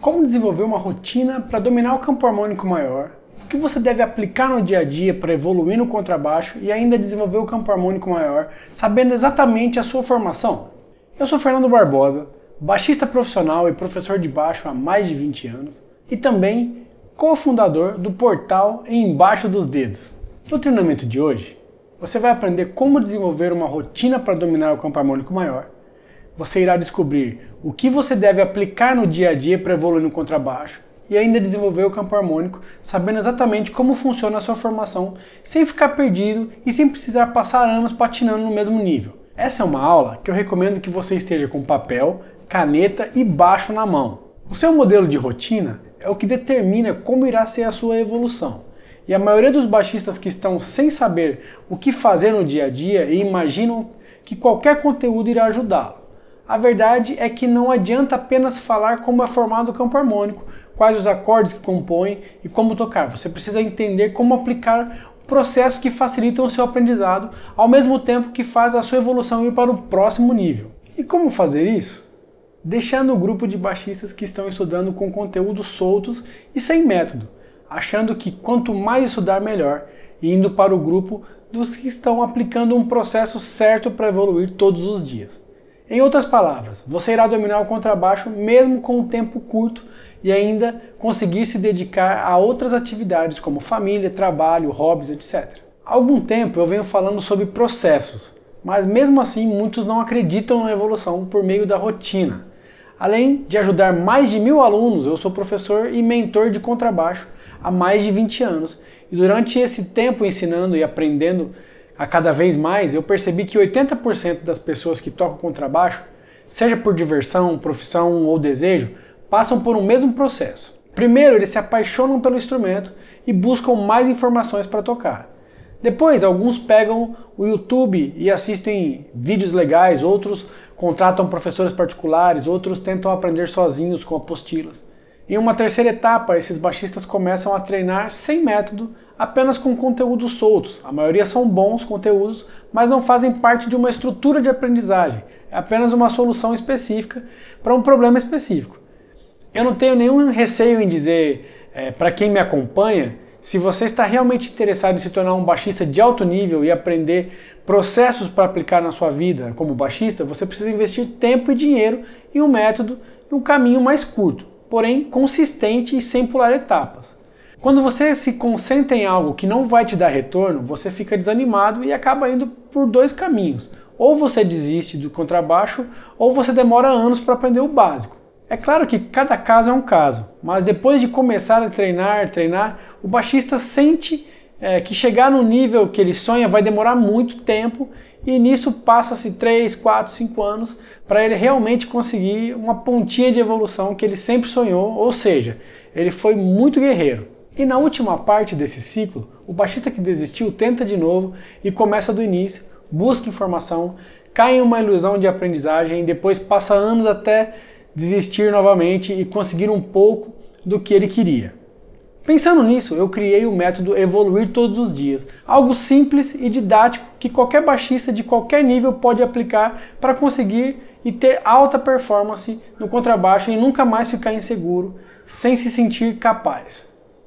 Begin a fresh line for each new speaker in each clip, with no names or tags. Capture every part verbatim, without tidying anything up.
Como desenvolver uma rotina para dominar o campo harmônico maior? O que você deve aplicar no dia a dia para evoluir no contrabaixo e ainda desenvolver o campo harmônico maior, sabendo exatamente a sua formação? Eu sou Fernando Barbosa, baixista profissional e professor de baixo há mais de vinte anos e também cofundador do portal Embaixo dos Dedos. No treinamento de hoje, você vai aprender como desenvolver uma rotina para dominar o campo harmônico maior. Você irá descobrir o que você deve aplicar no dia a dia para evoluir no contrabaixo e ainda desenvolver o campo harmônico, sabendo exatamente como funciona a sua formação, sem ficar perdido e sem precisar passar anos patinando no mesmo nível. Essa é uma aula que eu recomendo que você esteja com papel, caneta e baixo na mão. O seu modelo de rotina é o que determina como irá ser a sua evolução. E a maioria dos baixistas que estão sem saber o que fazer no dia a dia e imaginam que qualquer conteúdo irá ajudá-lo. A verdade é que não adianta apenas falar como é formado o campo harmônico, quais os acordes que compõem e como tocar. Você precisa entender como aplicar processos que facilitam o seu aprendizado, ao mesmo tempo que faz a sua evolução ir para o próximo nível. E como fazer isso? Deixando o grupo de baixistas que estão estudando com conteúdos soltos e sem método, achando que quanto mais estudar melhor, e indo para o grupo dos que estão aplicando um processo certo para evoluir todos os dias. Em outras palavras, você irá dominar o contrabaixo mesmo com um tempo curto e ainda conseguir se dedicar a outras atividades como família, trabalho, hobbies, etcétera. Há algum tempo eu venho falando sobre processos, mas mesmo assim muitos não acreditam na evolução por meio da rotina. Além de ajudar mais de mil alunos, eu sou professor e mentor de contrabaixo há mais de vinte anos e durante esse tempo ensinando e aprendendo a cada vez mais, eu percebi que oitenta por cento das pessoas que tocam contrabaixo, seja por diversão, profissão ou desejo, passam por um mesmo processo. Primeiro, eles se apaixonam pelo instrumento e buscam mais informações para tocar. Depois, alguns pegam o YouTube e assistem vídeos legais, outros contratam professores particulares, outros tentam aprender sozinhos com apostilas. Em uma terceira etapa, esses baixistas começam a treinar sem método, apenas com conteúdos soltos. A maioria são bons conteúdos, mas não fazem parte de uma estrutura de aprendizagem. É apenas uma solução específica para um problema específico. Eu não tenho nenhum receio em dizer é, para quem me acompanha, se você está realmente interessado em se tornar um baixista de alto nível e aprender processos para aplicar na sua vida como baixista, você precisa investir tempo e dinheiro em um método e um caminho mais curto, porém consistente e sem pular etapas. Quando você se concentra em algo que não vai te dar retorno, você fica desanimado e acaba indo por dois caminhos. Ou você desiste do contrabaixo, ou você demora anos para aprender o básico. É claro que cada caso é um caso, mas depois de começar a treinar, treinar, o baixista sente é, que chegar no nível que ele sonha vai demorar muito tempo e nisso passa-se três, quatro, cinco anos para ele realmente conseguir uma pontinha de evolução que ele sempre sonhou, ou seja, ele foi muito guerreiro. E na última parte desse ciclo, o baixista que desistiu tenta de novo e começa do início, busca informação, cai em uma ilusão de aprendizagem e depois passa anos até desistir novamente e conseguir um pouco do que ele queria. Pensando nisso, eu criei o método Evoluir Todos os Dias, algo simples e didático que qualquer baixista de qualquer nível pode aplicar para conseguir e ter alta performance no contrabaixo e nunca mais ficar inseguro, sem se sentir capaz.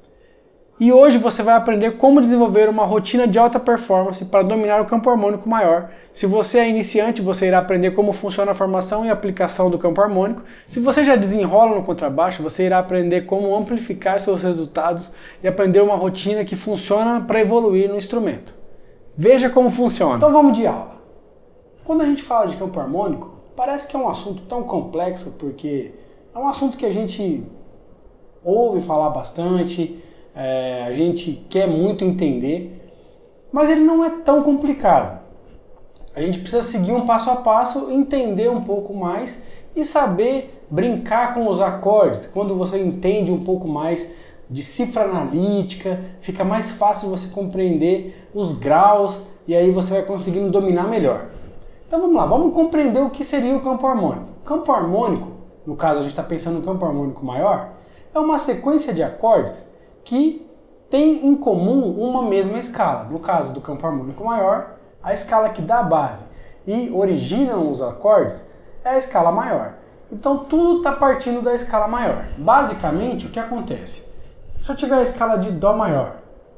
E hoje você vai aprender como desenvolver uma rotina de alta performance para dominar o campo harmônico maior. Se você é iniciante, você irá aprender como funciona a formação e aplicação do campo harmônico. Se você já desenrola no contrabaixo, você irá aprender como amplificar seus resultados e aprender uma rotina que funciona para evoluir no instrumento. Veja como funciona. Então vamos de aula. Quando a gente fala de campo harmônico, parece que é um assunto tão complexo porque é um assunto que a gente ouve falar bastante, É, a gente quer muito entender, mas ele não é tão complicado. A gente precisa seguir um passo a passo, entender um pouco mais e saber brincar com os acordes. Quando você entende um pouco mais de cifra analítica, fica mais fácil você compreender os graus e aí você vai conseguindo dominar melhor. Então vamos lá, vamos compreender o que seria o campo harmônico. O campo harmônico, no caso a gente está pensando no campo harmônico maior, é uma sequência de acordes que tem em comum uma mesma escala. No caso do campo harmônico maior, a escala que dá a base e originam os acordes é a escala maior. Então tudo está partindo da escala maior. Basicamente, o que acontece? Se eu tiver a escala de Dó maior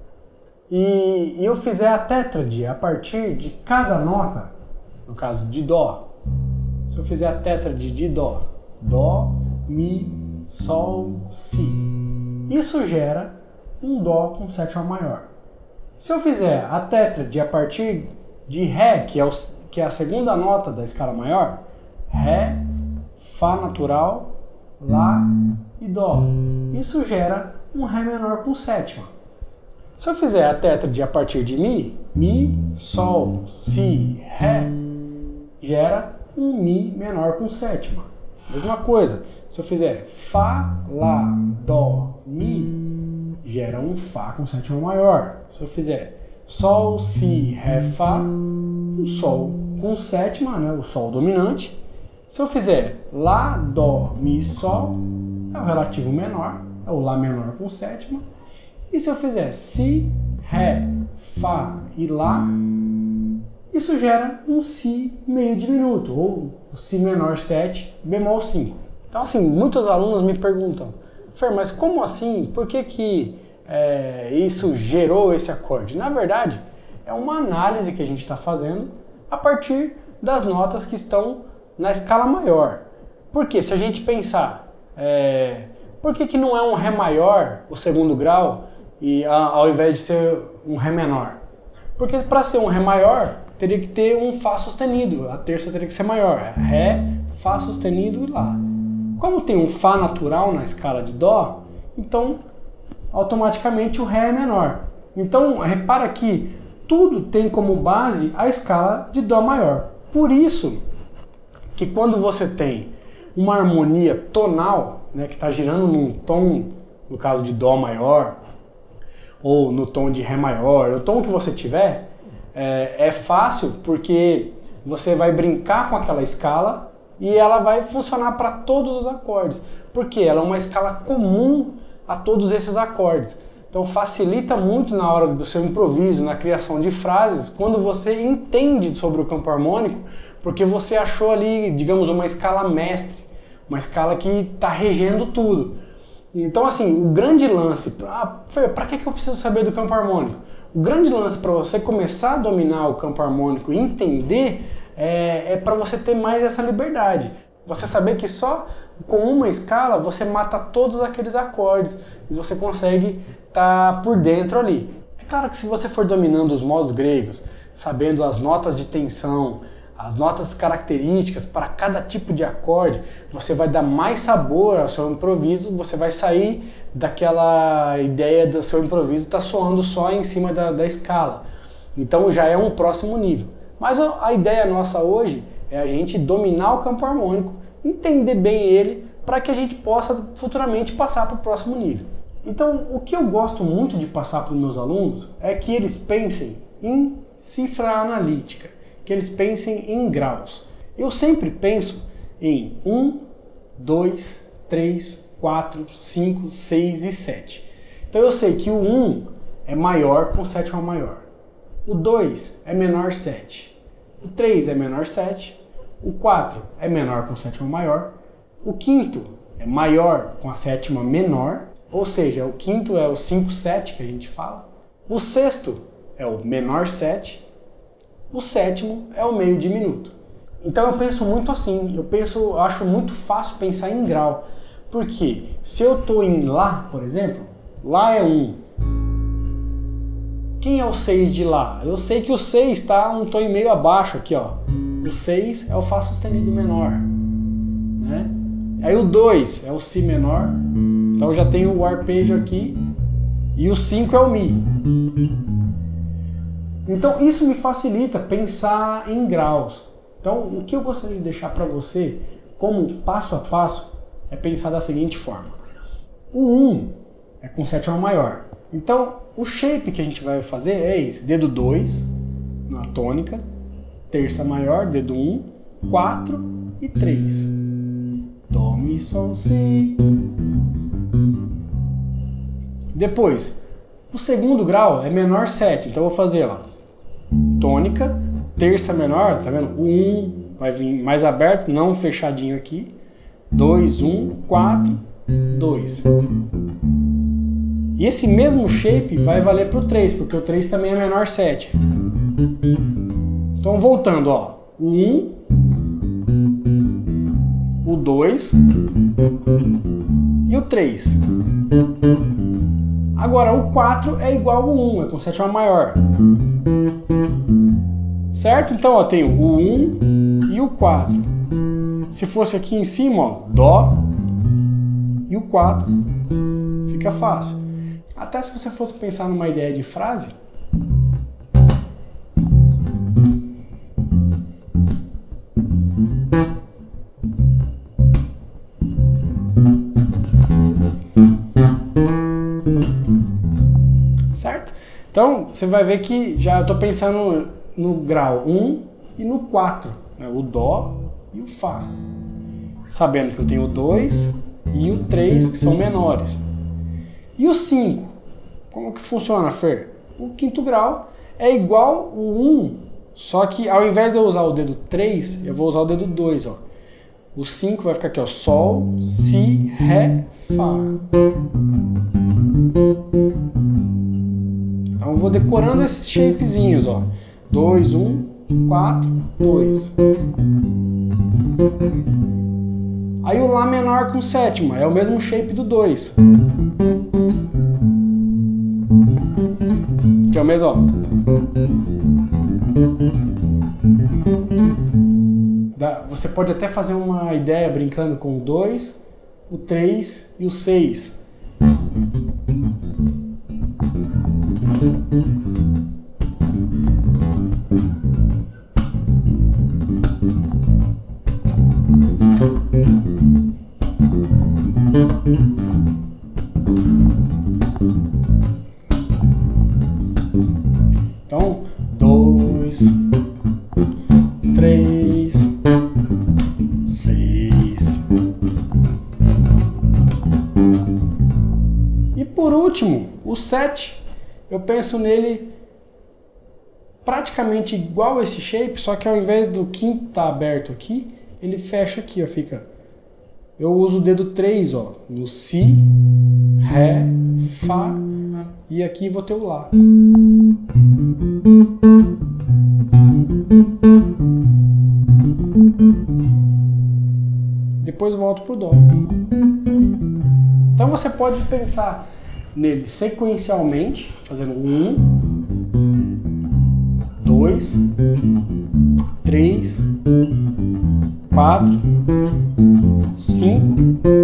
e, e eu fizer a tétrade a partir de cada nota, no caso de Dó, se eu fizer a tétrade de Dó, Dó, Mi, Sol, Si, isso gera um Dó com sétima maior. Se eu fizer a tétrade a partir de Ré, que é, o, que é a segunda nota da escala maior, Ré, Fá natural, Lá e Dó, isso gera um Ré menor com sétima. Se eu fizer a tétrade a partir de Mi, Mi, Sol, Si, Ré, gera um Mi menor com sétima. Mesma coisa, se eu fizer Fá, Lá, Dó, Mi, gera um Fá com sétima maior. Se eu fizer Sol, Si, Ré, Fá, um Sol com sétima, né, o Sol dominante. Se eu fizer Lá, Dó, Mi, Sol, é o relativo menor, é o Lá menor com sétima. E se eu fizer Si, Ré, Fá e Lá, isso gera um Si meio diminuto, ou o Si menor sete, bemol cinco. Então assim, muitos alunos me perguntam, Fer, mas como assim? Por que que é, isso gerou esse acorde? Na verdade, é uma análise que a gente está fazendo a partir das notas que estão na escala maior. Por quê? Se a gente pensar, é, por que que não é um Ré maior, o segundo grau, e a, ao invés de ser um Ré menor? Porque para ser um Ré maior, teria que ter um Fá sustenido, a terça teria que ser maior, Ré, Fá sustenido e Lá. Como tem um Fá natural na escala de Dó, então automaticamente o Ré é menor. Então repara que tudo tem como base a escala de Dó maior. Por isso que quando você tem uma harmonia tonal, né, que está girando num tom, no caso de Dó maior, ou no tom de Ré maior, o tom que você tiver, é, é fácil porque você vai brincar com aquela escala e ela vai funcionar para todos os acordes, porque ela é uma escala comum a todos esses acordes. Então facilita muito na hora do seu improviso, na criação de frases, quando você entende sobre o campo harmônico, porque você achou ali, digamos, uma escala mestre, uma escala que está regendo tudo. Então assim, o grande lance, ah, para que que eu preciso saber do campo harmônico? O grande lance para você começar a dominar o campo harmônico e entender é, é para você ter mais essa liberdade. Você saber que só com uma escala você mata todos aqueles acordes e você consegue estar por dentro ali. É claro que se você for dominando os modos gregos, sabendo as notas de tensão, as notas características para cada tipo de acorde, você vai dar mais sabor ao seu improviso, você vai sair daquela ideia do seu improviso estar tá soando só em cima da, da escala. Então já é um próximo nível. Mas a ideia nossa hoje é a gente dominar o campo harmônico, entender bem ele, para que a gente possa futuramente passar para o próximo nível. Então, o que eu gosto muito de passar para os meus alunos é que eles pensem em cifra analítica, que eles pensem em graus. Eu sempre penso em um, dois, três, quatro, cinco, seis e sete. Então eu sei que o um é maior com sétima maior, o dois é menor sete, o três é menor sete, o quatro é menor com sétima maior, o quinto é maior com a sétima menor, ou seja, o quinto é o cinco sete que a gente fala, o sexto é o menor sete, o sétimo é o meio diminuto. Então eu penso muito assim, eu penso, eu acho muito fácil pensar em grau, porque se eu estou em Lá, por exemplo, Lá é um. Quem é o seis de Lá? Eu sei que o seis está um tom e meio abaixo aqui, ó. O seis é o Fá sustenido menor, né? Aí o dois é o Si menor, então eu já tenho o arpejo aqui, e o cinco é o Mi. Então isso me facilita pensar em graus. Então o que eu gostaria de deixar para você como passo a passo é pensar da seguinte forma. O um é com sétima maior. Então o shape que a gente vai fazer é esse. Dedo dois na tônica, terça maior, dedo um, quatro e três. Dó, Mi, Sol, Si. Depois, o segundo grau é menor sete. Então eu vou fazer lá. Tônica, terça menor, tá vendo? O um vai vir mais aberto, não fechadinho aqui. dois, um, quatro, dois. E esse mesmo shape vai valer para o três, porque o três também é menor sete. Então voltando, ó, o um, o dois e o três. Agora o quatro é igual ao um, é com sétima maior. Certo? Então ó, tem o um e o quatro. Se fosse aqui em cima, ó, Dó e o quatro. Fica fácil. Até se você fosse pensar numa ideia de frase. Certo? Então, você vai ver que já eu estou pensando no grau um e no quatro, né? O Dó e o Fá. Sabendo que eu tenho o dois e o três, que são menores. E o cinco? Como que funciona, Fer? O quinto grau é igual o um, só que ao invés de eu usar o dedo três, eu vou usar o dedo dois, ó. O cinco vai ficar aqui, ó, Sol, Si, Ré, Fá. Então eu vou decorando esses shapezinhos, ó. dois, um, quatro, dois. Aí o Lá menor com sétima, é o mesmo shape do dois. Que é o mesmo, ó. Você pode até fazer uma ideia brincando com o dois, o três e o seis. Então, dois, três, seis. E por último, o sete. Eu penso nele praticamente igual a esse shape, só que ao invés do quinto estar aberto aqui, ele fecha aqui, ó, fica. Eu uso o dedo três, ó, no Si, Ré, Fá, e aqui vou ter o Lá. Depois volto pro Dó. Então você pode pensar nele sequencialmente, fazendo um, dois, três, quatro, cinco,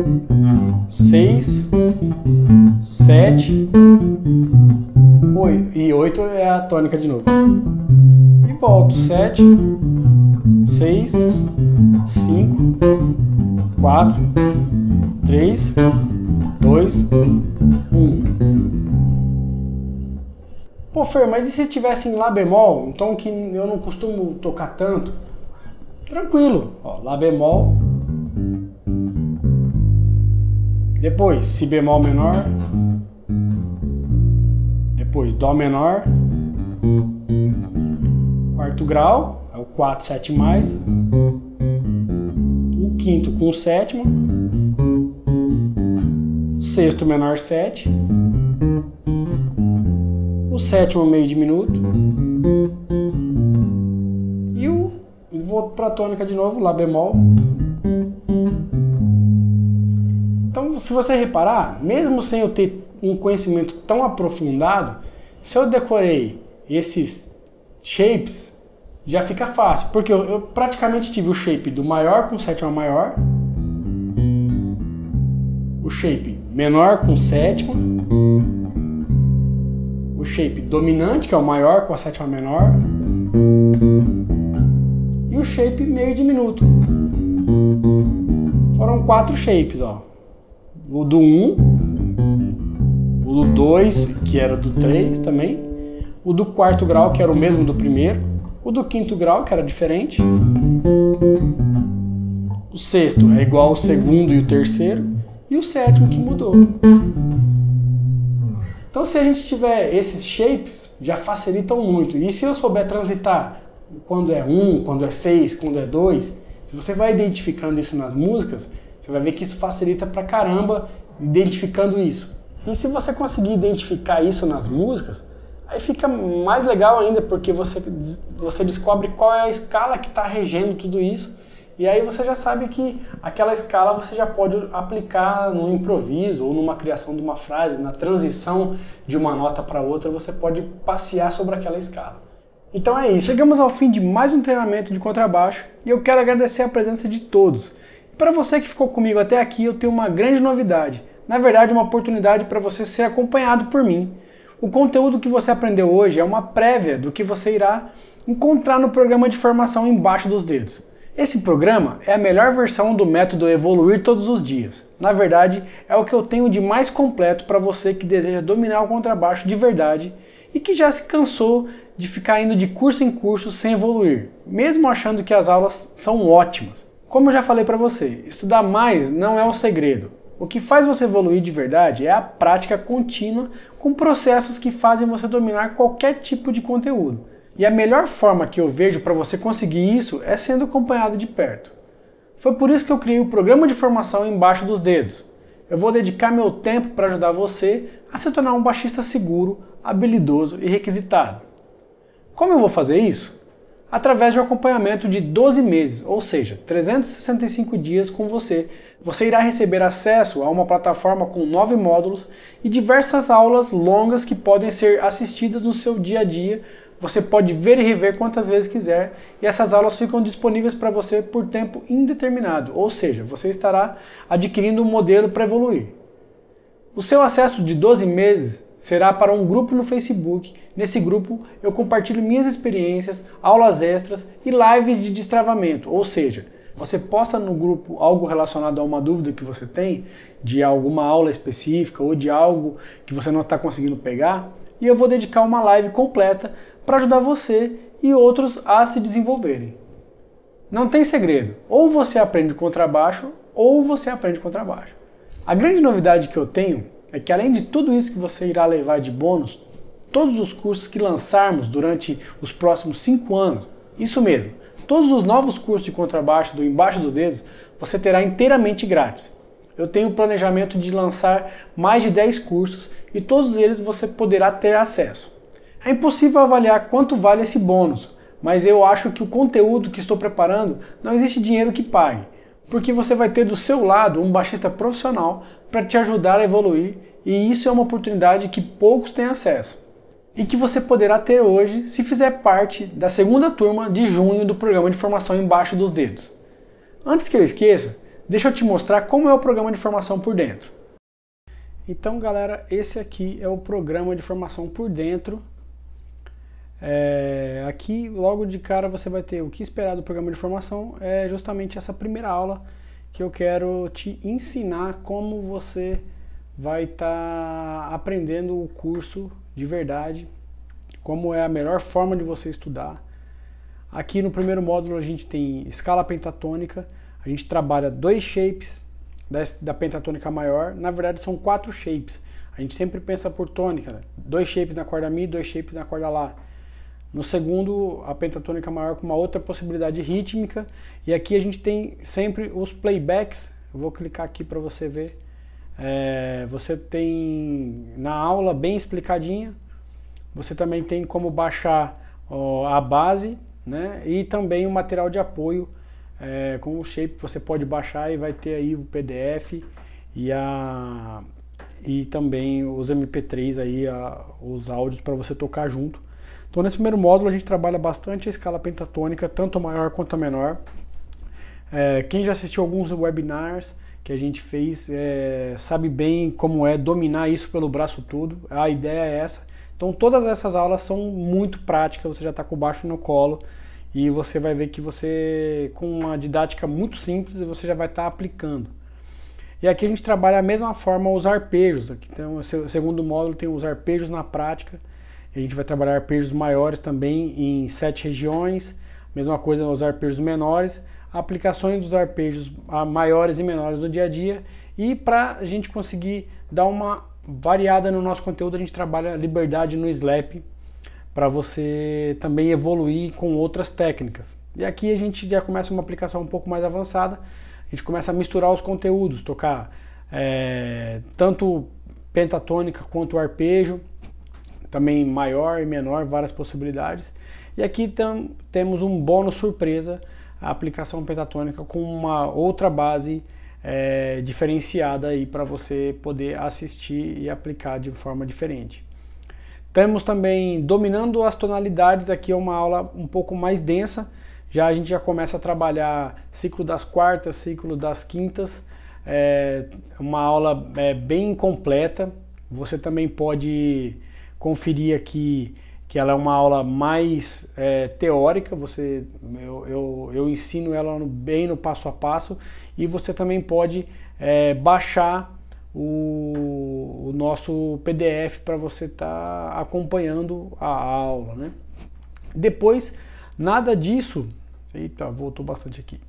seis, sete, oito. E oito é a tônica de novo. E volto. sete, seis, cinco, quatro, três, dois, um. Pô, Fer, mas e se tivesse em Lá bemol, um tom que eu não costumo tocar tanto? Tranquilo, ó, Lá bemol. Depois, Si bemol menor. Depois, Dó menor. Quarto grau, é o quatro, sete mais. O quinto com o sétimo. O sexto menor sete. O sétimo meio diminuto. E o vou para a tônica de novo, Lá bemol. Então, se você reparar, mesmo sem eu ter um conhecimento tão aprofundado, se eu decorei esses shapes, já fica fácil, porque eu, eu praticamente tive o shape do maior com sétima maior, o shape menor com sétima, o shape dominante, que é o maior com a sétima menor, e o shape meio diminuto. Foram quatro shapes, ó. O do um, o do dois, que era do três também, o do quarto grau, que era o mesmo do primeiro, o do quinto grau, que era diferente, o sexto é igual ao segundo e o terceiro, e o sétimo que mudou. Então, se a gente tiver esses shapes, já facilitam muito. E se eu souber transitar quando é um, quando é seis, quando é dois, se você vai identificando isso nas músicas, você Você vai ver que isso facilita pra caramba identificando isso. E se você conseguir identificar isso nas músicas, aí fica mais legal ainda, porque você, você descobre qual é a escala que está regendo tudo isso. E aí você já sabe que aquela escala você já pode aplicar no improviso ou numa criação de uma frase, na transição de uma nota para outra, você pode passear sobre aquela escala. Então é isso. Chegamos ao fim de mais um treinamento de contrabaixo e eu quero agradecer a presença de todos. E para você que ficou comigo até aqui, eu tenho uma grande novidade. Na verdade, uma oportunidade para você ser acompanhado por mim. O conteúdo que você aprendeu hoje é uma prévia do que você irá encontrar no programa de formação embaixo dos dedos. Esse programa é a melhor versão do método Evoluir Todos os Dias. Na verdade, é o que eu tenho de mais completo para você que deseja dominar o contrabaixo de verdade e que já se cansou de ficar indo de curso em curso sem evoluir, mesmo achando que as aulas são ótimas. Como eu já falei para você, estudar mais não é o segredo. O que faz você evoluir de verdade é a prática contínua com processos que fazem você dominar qualquer tipo de conteúdo. E a melhor forma que eu vejo para você conseguir isso é sendo acompanhado de perto. Foi por isso que eu criei o programa de formação embaixo dos dedos. Eu vou dedicar meu tempo para ajudar você a se tornar um baixista seguro, habilidoso e requisitado. Como eu vou fazer isso? Através de um acompanhamento de doze meses, ou seja, trezentos e sessenta e cinco dias com você. Você irá receber acesso a uma plataforma com nove módulos e diversas aulas longas que podem ser assistidas no seu dia a dia. Você pode ver e rever quantas vezes quiser e essas aulas ficam disponíveis para você por tempo indeterminado, ou seja, você estará adquirindo um modelo para evoluir. O seu acesso de doze meses será para um grupo no Facebook. Nesse grupo eu compartilho minhas experiências, aulas extras e lives de destravamento, ou seja, você posta no grupo algo relacionado a uma dúvida que você tem, de alguma aula específica ou de algo que você não está conseguindo pegar, e eu vou dedicar uma live completa para ajudar você e outros a se desenvolverem. Não tem segredo, ou você aprende contrabaixo ou você aprende contrabaixo. A grande novidade que eu tenho é que além de tudo isso que você irá levar de bônus, todos os cursos que lançarmos durante os próximos cinco anos, isso mesmo, todos os novos cursos de contrabaixo do Embaixo dos Dedos, você terá inteiramente grátis. Eu tenho o planejamento de lançar mais de dez cursos e todos eles você poderá ter acesso. É impossível avaliar quanto vale esse bônus, mas eu acho que o conteúdo que estou preparando não existe dinheiro que pague, porque você vai ter do seu lado um baixista profissional para te ajudar a evoluir e isso é uma oportunidade que poucos têm acesso e que você poderá ter hoje se fizer parte da segunda turma de junho do programa de formação Embaixo dos Dedos. Antes que eu esqueça, deixa eu te mostrar como é o programa de formação por dentro. Então galera, esse aqui é o programa de formação por dentro. É, aqui logo de cara você vai ter o que esperar do programa de formação, é justamente essa primeira aula que eu quero te ensinar como você vai estar tá aprendendo o curso de verdade, como é a melhor forma de você estudar. Aqui no primeiro módulo a gente tem escala pentatônica, a gente trabalha dois shapes da, da pentatônica maior, na verdade são quatro shapes, a gente sempre pensa por tônica, né? Dois shapes na corda Mi, dois shapes na corda Lá. No segundo, a pentatônica maior com uma outra possibilidade rítmica. E aqui a gente tem sempre os playbacks. Eu vou clicar aqui para você ver. É, você tem na aula bem explicadinha. Você também tem como baixar ó, a base, né? E também o material de apoio é, com o shape. Você pode baixar e vai ter aí o P D F e, a, e também os M P três, aí, a, os áudios para você tocar junto. Então nesse primeiro módulo a gente trabalha bastante a escala pentatônica, tanto a maior quanto a menor. É, quem já assistiu alguns webinars que a gente fez é, sabe bem como é dominar isso pelo braço todo. A ideia é essa. Então todas essas aulas são muito práticas, você já está com o baixo no colo e você vai ver que você, com uma didática muito simples, você já vai estar tá aplicando. E aqui a gente trabalha a mesma forma os arpejos. Aqui tem o segundo módulo, tem os arpejos na prática. A gente vai trabalhar arpejos maiores também em sete regiões, mesma coisa os arpejos menores, aplicações dos arpejos maiores e menores no dia a dia. E para a gente conseguir dar uma variada no nosso conteúdo, a gente trabalha liberdade no slap, para você também evoluir com outras técnicas. E aqui a gente já começa uma aplicação um pouco mais avançada, a gente começa a misturar os conteúdos, tocar é, tanto pentatônica quanto arpejo, também maior e menor, várias possibilidades. E aqui tam, temos um bônus surpresa, a aplicação pentatônica com uma outra base é, diferenciada aí para você poder assistir e aplicar de forma diferente. Temos também dominando as tonalidades, aqui é uma aula um pouco mais densa, já a gente já começa a trabalhar ciclo das quartas, ciclo das quintas, é uma aula é, bem completa. Você também pode conferir aqui que ela é uma aula mais é, teórica, você, eu, eu, eu ensino ela bem no passo a passo, e você também pode é, baixar o, o nosso P D F para você estar tá acompanhando a aula, né? Depois, nada disso, eita, voltou bastante aqui,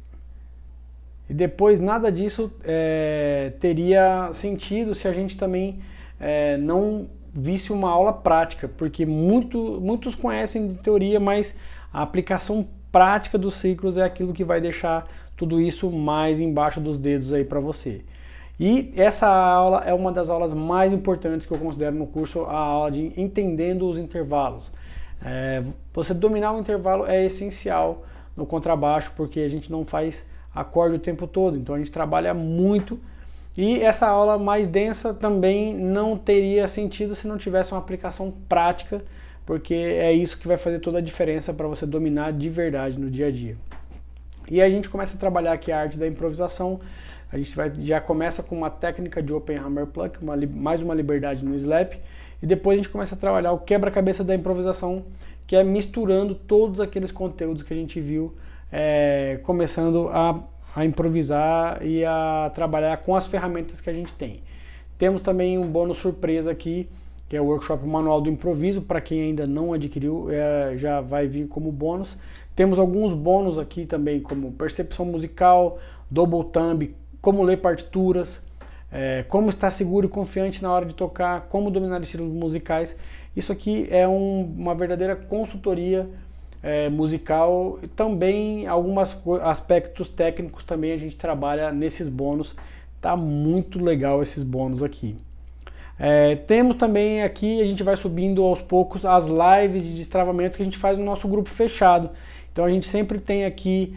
e depois nada disso é, teria sentido se a gente também é, não visse uma aula prática, porque muito, muitos conhecem de teoria, mas a aplicação prática dos ciclos é aquilo que vai deixar tudo isso mais embaixo dos dedos aí para você. E essa aula é uma das aulas mais importantes que eu considero no curso, a aula de entendendo os intervalos. É, você dominar o intervalo é essencial no contrabaixo, porque a gente não faz acorde o tempo todo, então a gente trabalha muito. E essa aula mais densa também não teria sentido se não tivesse uma aplicação prática, porque é isso que vai fazer toda a diferença para você dominar de verdade no dia a dia. E aí a gente começa a trabalhar aqui a arte da improvisação. A gente vai, já começa com uma técnica de open hammer pluck, uma, mais uma liberdade no slap, e depois a gente começa a trabalhar o quebra-cabeça da improvisação, que é misturando todos aqueles conteúdos que a gente viu, é, começando a a improvisar e a trabalhar com as ferramentas que a gente tem. Temos também um bônus surpresa aqui, que é o workshop Manual do Improviso, para quem ainda não adquiriu, é, já vai vir como bônus. Temos alguns bônus aqui também, como percepção musical, double thumb, como ler partituras, é, como estar seguro e confiante na hora de tocar, como dominar estilos musicais. Isso aqui é um, uma verdadeira consultoria É, musical, e também alguns aspectos técnicos também a gente trabalha nesses bônus. Tá muito legal esses bônus aqui. É, temos também aqui, a gente vai subindo aos poucos as lives de destravamento que a gente faz no nosso grupo fechado. Então a gente sempre tem aqui,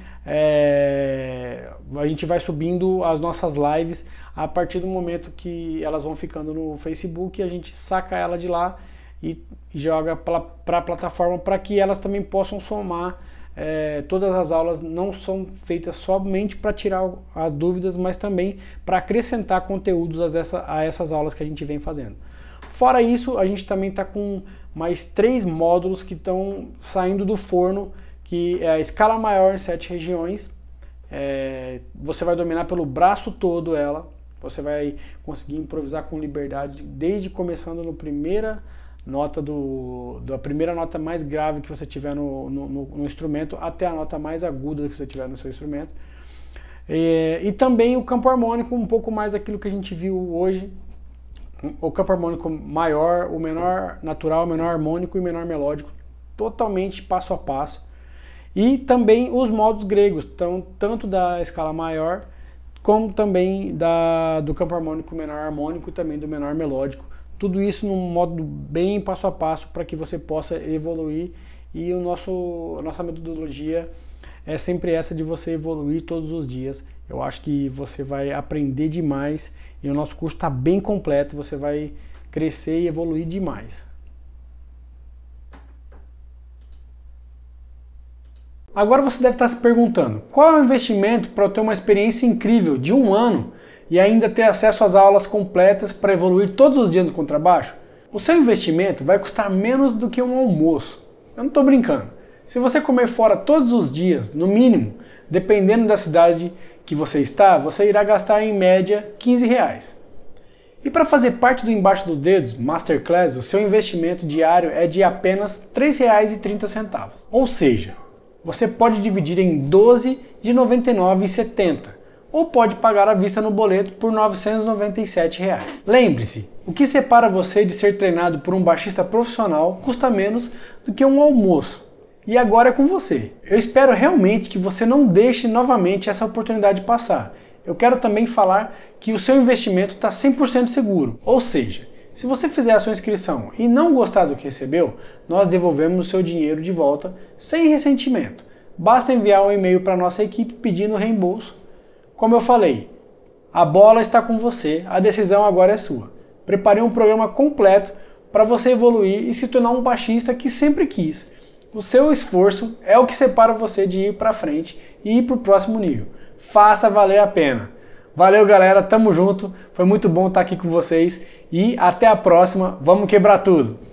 é, a gente vai subindo as nossas lives a partir do momento que elas vão ficando no Facebook, a gente saca ela de lá e joga para a plataforma para que elas também possam somar. É, todas as aulas não são feitas somente para tirar as dúvidas, mas também para acrescentar conteúdos a, essa, a essas aulas que a gente vem fazendo. Fora isso, a gente também está com mais três módulos que estão saindo do forno, que é a escala maior em sete regiões. É, você vai dominar pelo braço todo ela, você vai conseguir improvisar com liberdade, desde começando no primeira nota do, da primeira nota mais grave que você tiver no, no, no instrumento até a nota mais aguda que você tiver no seu instrumento. E, e também o campo harmônico, um pouco mais daquilo que a gente viu hoje, o campo harmônico maior, o menor natural, o menor harmônico e o menor melódico, totalmente passo a passo. E também os modos gregos, então, tanto da escala maior, como também da, do campo harmônico menor harmônico e também do menor melódico. Tudo isso num modo bem passo a passo para que você possa evoluir, e o nosso, a nossa metodologia é sempre essa de você evoluir todos os dias. Eu acho que você vai aprender demais e o nosso curso está bem completo, você vai crescer e evoluir demais. Agora você deve estar se perguntando, qual é o investimento para eu ter uma experiência incrível de um ano e ainda ter acesso às aulas completas para evoluir todos os dias no contrabaixo? O seu investimento vai custar menos do que um almoço. Eu não estou brincando. Se você comer fora todos os dias, no mínimo, dependendo da cidade que você está, você irá gastar em média quinze reais. E para fazer parte do Embaixo dos Dedos Masterclass, o seu investimento diário é de apenas três reais e trinta centavos. Ou seja, você pode dividir em doze de noventa e nove reais e setenta centavos. Ou pode pagar à vista no boleto por novecentos e noventa e sete reais. Lembre-se, o que separa você de ser treinado por um baixista profissional custa menos do que um almoço. E agora é com você. Eu espero realmente que você não deixe novamente essa oportunidade passar. eu quero também falar que o seu investimento está cem por cento seguro. Ou seja, se você fizer a sua inscrição e não gostar do que recebeu, nós devolvemos o seu dinheiro de volta sem ressentimento. Basta enviar um e-mail para a nossa equipe pedindo reembolso. Como eu falei, a bola está com você, a decisão agora é sua. Preparei um programa completo para você evoluir e se tornar um baixista que sempre quis. O seu esforço é o que separa você de ir para frente e ir para o próximo nível. Faça valer a pena. Valeu, galera, tamo junto, foi muito bom estar aqui com vocês e até a próxima, vamos quebrar tudo!